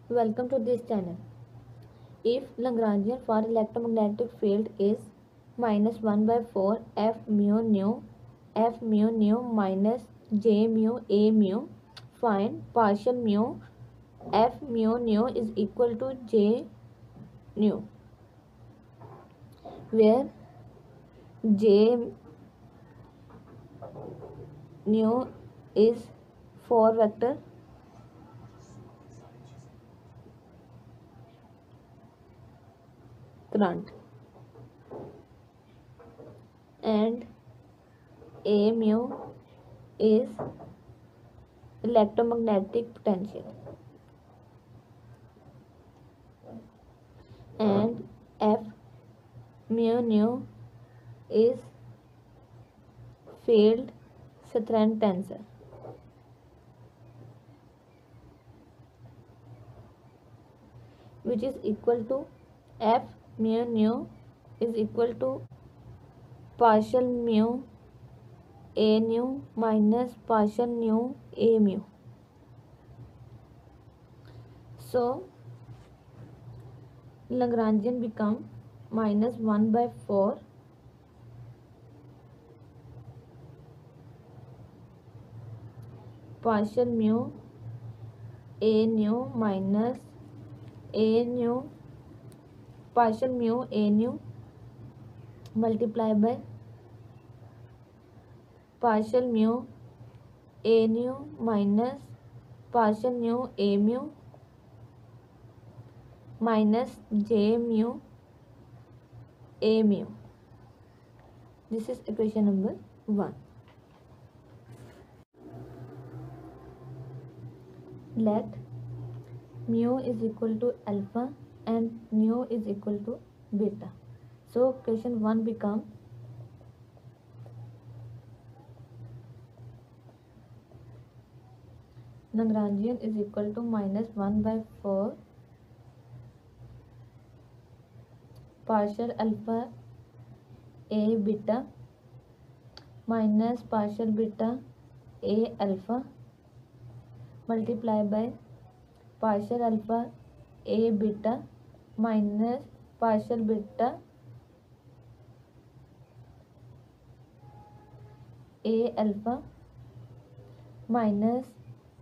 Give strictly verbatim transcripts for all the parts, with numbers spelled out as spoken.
Welcome to this channel. If Lagrangian for electromagnetic field is minus one by four F mu nu F mu nu minus J mu A mu, find partial mu F mu nu is equal to J nu, where J nu is four vector current and A mu is electromagnetic potential and F mu nu is field strength tensor. Which is equal to F mu nu is equal to partial mu A nu minus partial mu A mu. So Lagrangian become minus one by four partial mu A nu minus A nu partial mu A nu multiply by partial mu A nu minus partial mu A mu minus J mu A mu. This is equation number one. Let mu is equal to alpha and nu is equal to beta. So equation one become Lagrangian is equal to minus one by four partial alpha A beta minus partial beta A alpha multiply by partial alpha A beta minus partial beta A alpha minus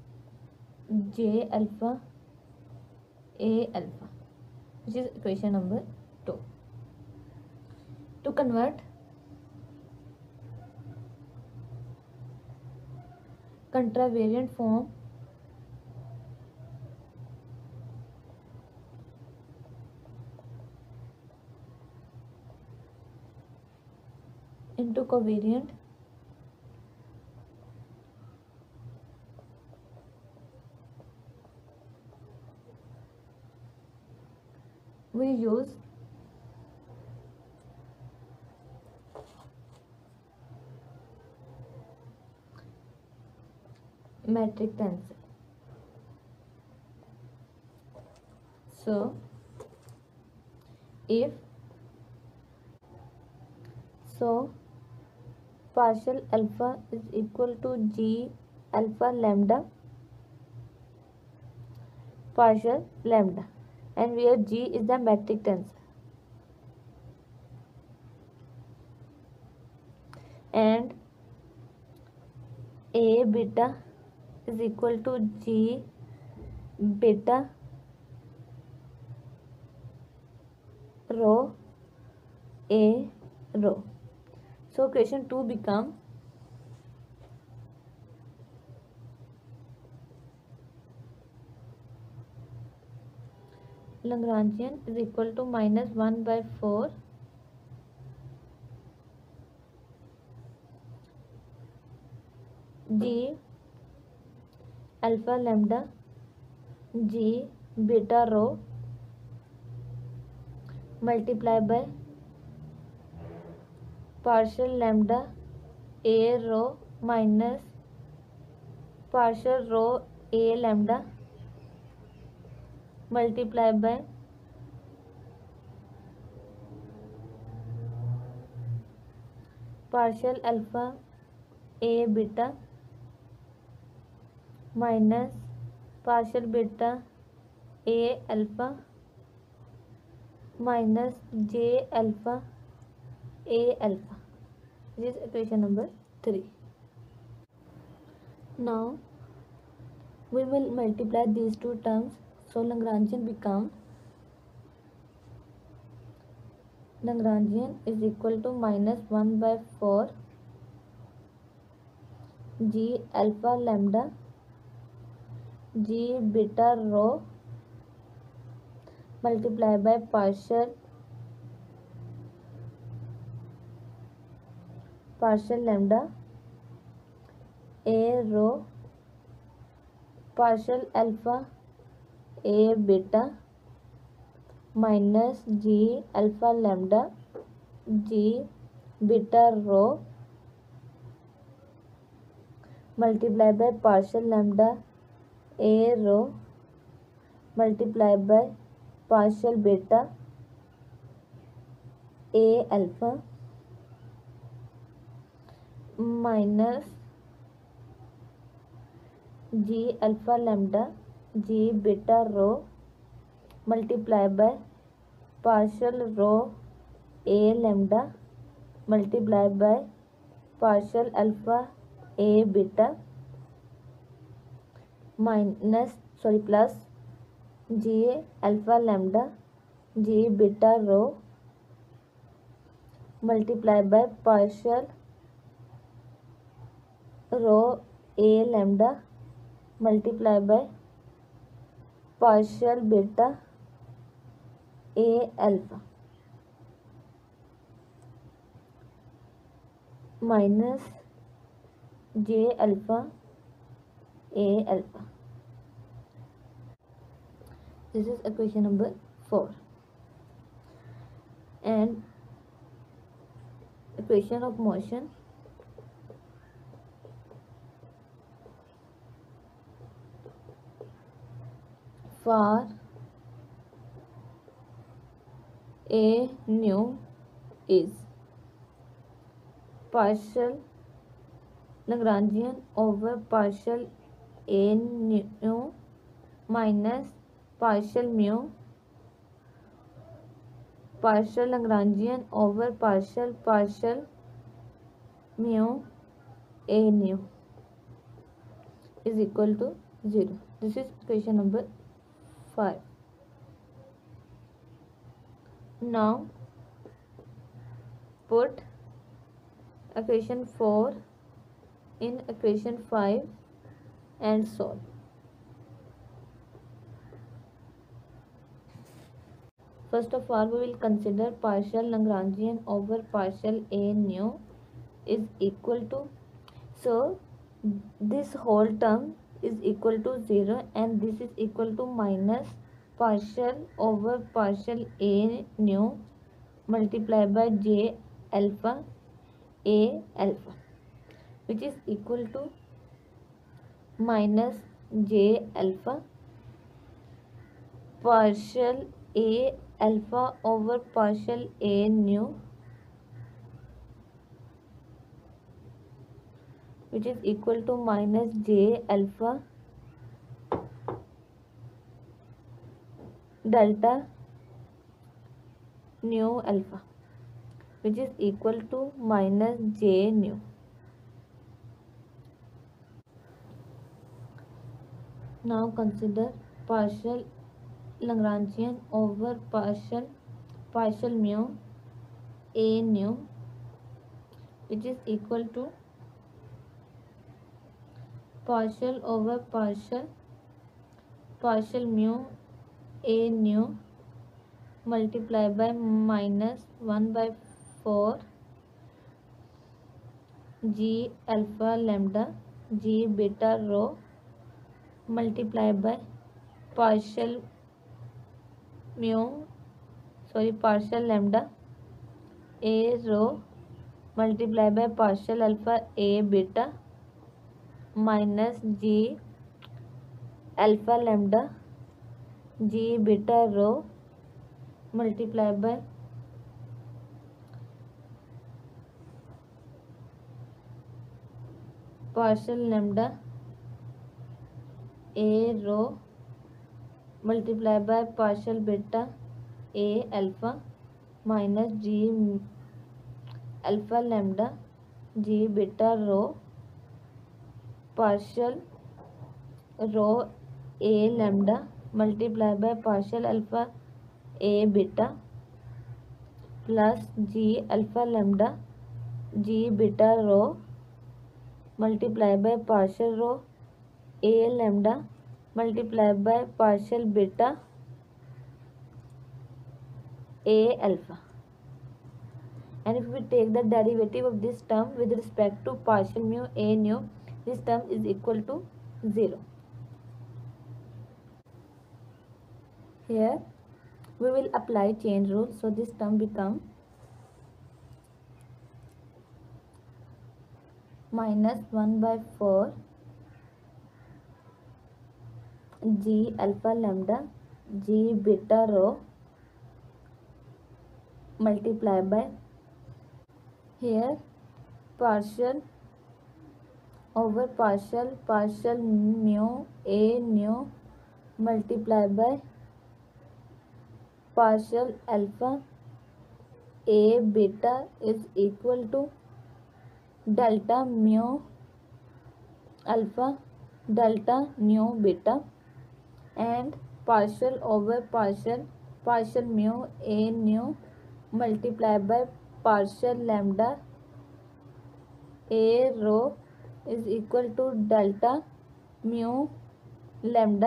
J alpha A alpha, which is equation number two. To convert contravariant form into covariant, we use metric tensor. So if so partial alpha is equal to G alpha lambda partial lambda, and where G is the metric tensor, and A beta is equal to G beta rho A rho. So question two become Lagrangian is equal to minus one by four G alpha lambda G beta rho multiply by partial lambda A rho minus partial rho A lambda multiply by partial alpha A beta minus partial beta A alpha minus J alpha A alpha. This is equation number three. Now we will multiply these two terms, so Lagrangian become Lagrangian is equal to minus one by four G alpha lambda G beta rho multiplied by partial partial lambda A rho partial alpha A beta minus G alpha lambda G beta rho multiplied by partial lambda A rho multiplied by partial beta A alpha minus G alpha lambda G beta rho multiplied by partial rho A lambda multiplied by partial alpha A beta minus sorry plus G alpha lambda G beta rho multiplied by partial rho A lambda multiplied by partial beta A alpha minus J alpha A alpha. This is equation number four. And equation of motion, for A nu is partial Lagrangian over partial A nu minus partial mu partial Lagrangian over partial partial mu A nu is equal to zero. This is equation number five. Now put equation four in equation five and solve. First of all, we will consider partial Lagrangian over partial A nu is equal to, so this whole term is equal to zero and this is equal to minus partial over partial A nu multiplied by J alpha A alpha, which is equal to minus J alpha partial A alpha over partial A nu, which is equal to minus J alpha delta nu alpha, which is equal to minus J nu. Now consider partial Lagrangian over partial partial mu A nu, which is equal to partial over partial partial mu A nu multiplied by minus one by four G alpha lambda G beta rho multiplied by partial mu sorry partial lambda A rho multiplied by partial alpha A beta minus G alpha lambda G beta rho multiplied by partial lambda A rho multiply by partial beta A alpha minus g alpha lambda g beta rho partial rho A lambda multiply by partial alpha A beta plus g alpha lambda g beta rho multiply by partial rho A lambda multiply by partial beta a alpha. And if we take the derivative of this term with respect to partial mu a nu, this term is equal to zero. Here we will apply chain rule, so this term become minus one by four g alpha lambda g beta rho multiply by here partial over partial partial mu a nu multiply by partial alpha a beta is equal to delta mu alpha delta nu beta and partial over partial partial mu a nu multiply by partial lambda a rho is equal to delta mu lambda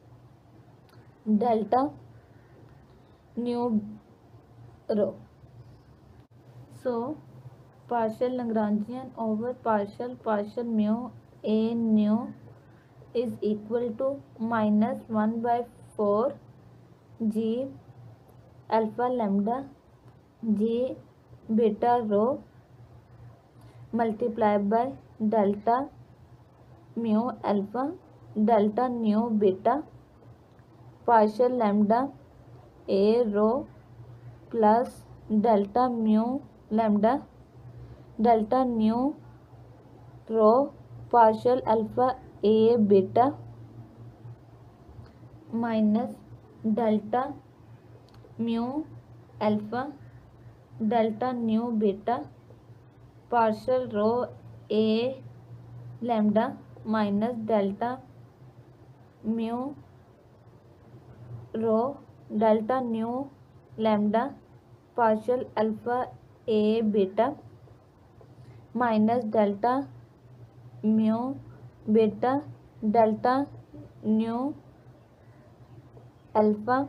delta nu rho. So partial Lagrangian over partial partial mu a nu is equal to minus one by four g alpha lambda g beta rho multiply by delta mu alpha delta nu beta partial lambda a rho plus delta mu lambda delta nu rho partial alpha a beta minus delta mu alpha delta nu beta partial rho a lambda minus delta mu rho delta nu lambda partial alpha a beta minus delta mu beta delta nu alpha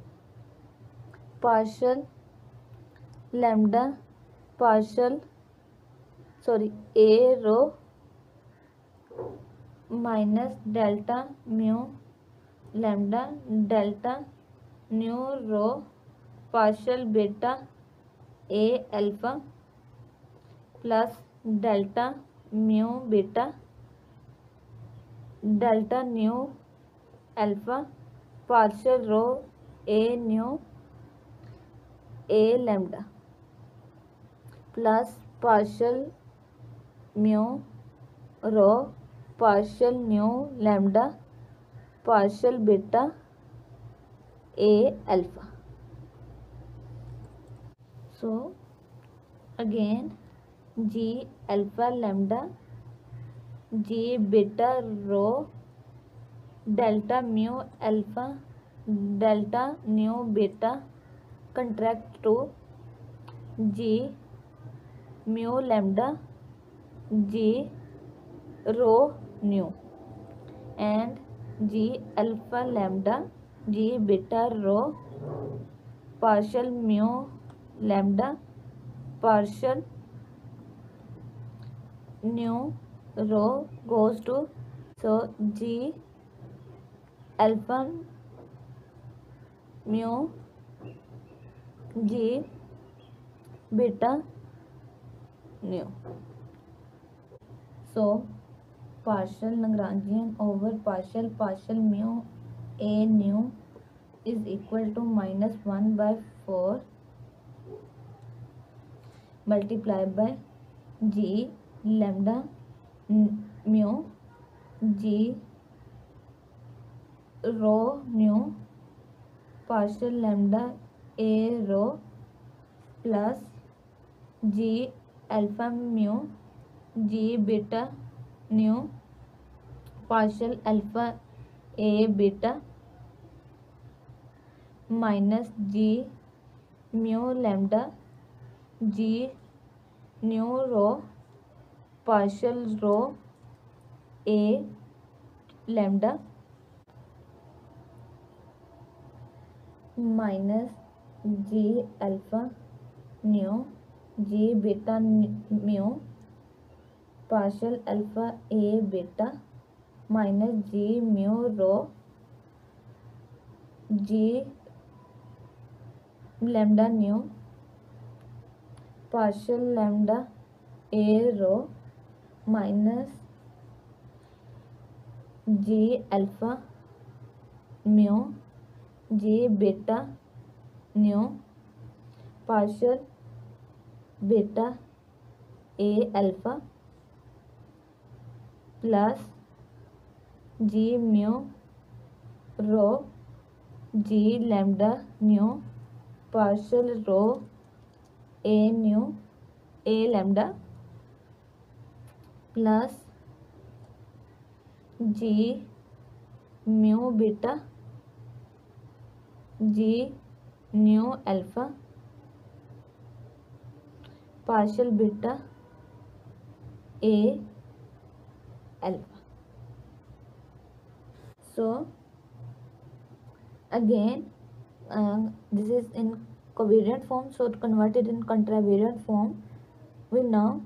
partial lambda partial sorry a rho minus delta mu lambda delta nu rho partial beta a alpha plus delta mu beta delta nu alpha partial rho a nu a lambda plus partial mu rho partial nu lambda partial beta a alpha. So again g alpha lambda g beta rho delta mu alpha delta nu beta contract to g mu lambda g rho nu and g alpha lambda g beta rho partial mu lambda partial nu rho goes to so g alpha mu g beta nu. So partial Lagrangian over partial partial mu a nu is equal to minus one by four multiplied by g lambda mu g rho nu partial lambda a rho plus g alpha mu g beta nu partial alpha a beta minus g mu lambda g nu rho partial rho a lambda minus g alpha nu g beta mu partial alpha a beta minus g mu rho g lambda nu partial lambda a rho minus g alpha mu g beta nu partial beta a alpha plus g mu rho g lambda nu partial rho a nu a lambda plus g mu beta g nu alpha partial beta a alpha. So again uh, this is in covariant form, so to convert it in contravariant form we know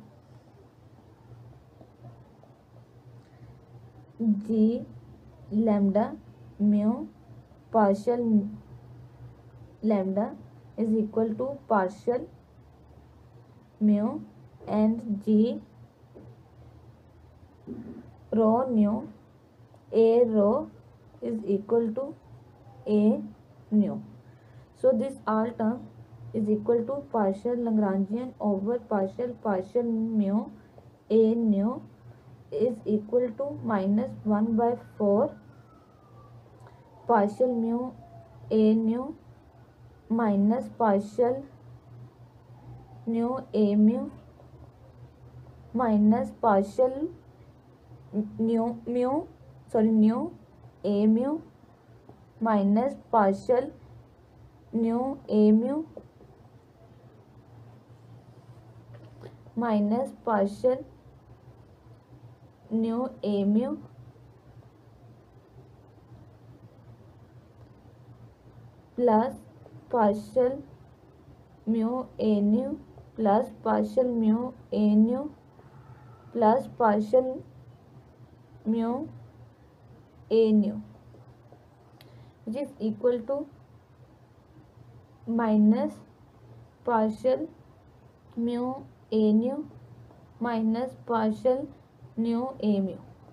g lambda mu partial lambda is equal to partial mu and g rho nu a rho is equal to a nu. So this all term is equal to partial Lagrangian over partial partial mu a nu is equal to minus one by four partial mu a nu minus partial nu a mu minus partial nu mu sorry nu a mu minus partial nu a mu minus partial nu a mu plus partial mu a nu plus partial mu a nu plus partial mu a nu which is equal to minus partial mu a nu minus partial nu a mu.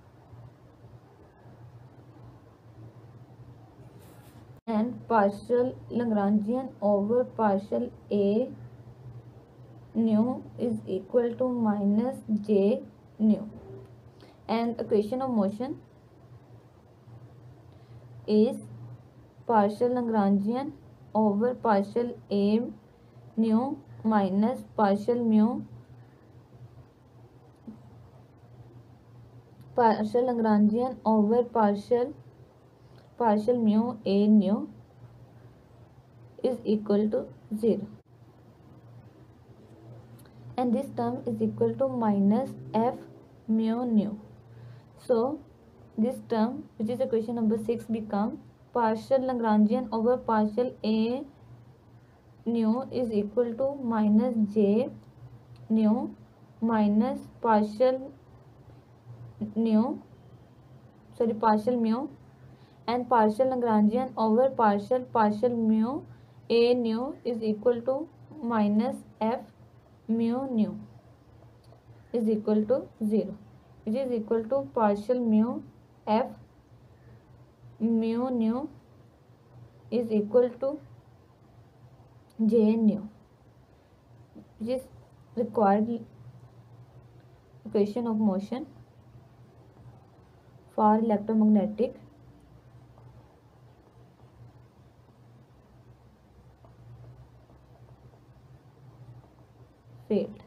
And partial Lagrangian over partial a nu is equal to minus j nu. And equation of motion is partial Lagrangian over partial a nu minus partial mu partial Lagrangian over partial partial mu a nu is equal to zero, and this term is equal to minus f mu nu. So this term, which is equation number six, become partial Lagrangian over partial a nu is equal to minus j nu minus partial nu sorry partial mu and partial Lagrangian over partial partial mu a nu is equal to minus f mu nu is equal to zero, which is equal to partial mu f mu nu is equal to j nu, which is required equation of motion for electromagnetic field.